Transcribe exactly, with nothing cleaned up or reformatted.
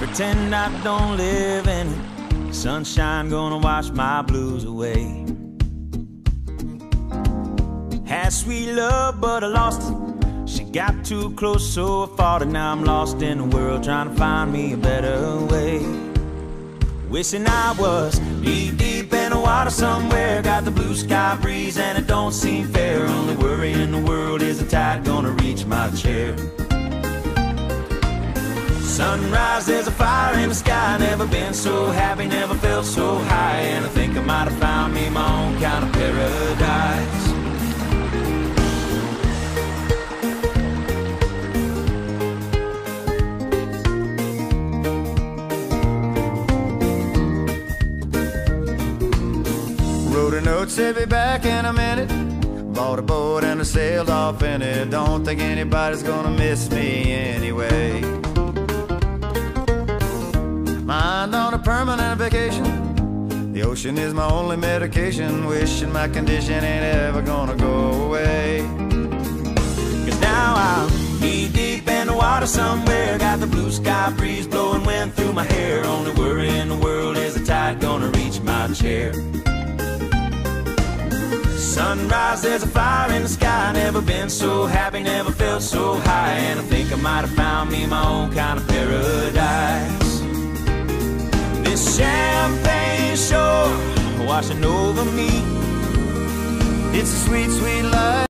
pretend I don't live in it. Sunshine gonna wash my blues away. Had sweet love, but I lost it. She got too close, so I fought it. Now I'm lost in the world, trying to find me a better way. Wishing I was knee deep in the water somewhere. Got the blue sky breeze and it don't seem fair. Only worry in the world is the tide gonna reach my chair. Sunrise, there's a fire in the sky. Never been so happy, never felt so high. And I think I might have found me my own kind of paradise. Wrote a note, said be back in a minute. Bought a boat and I sailed off in it. Don't think anybody's gonna miss me anyway. Mind on a permanent vacation. The ocean is my only medication. Wishing my condition ain't ever gonna go away. Cause now I'm knee deep in the water somewhere. Got the blue sky breeze blowing wind through my hair. Only worry in the world is the tide gonna reach my chair. Sunrise, there's a fire in the sky. Never been so happy, never felt so high. And I think I might have found me my own kind of paradise. This champagne shore washing over me. It's a sweet, sweet life.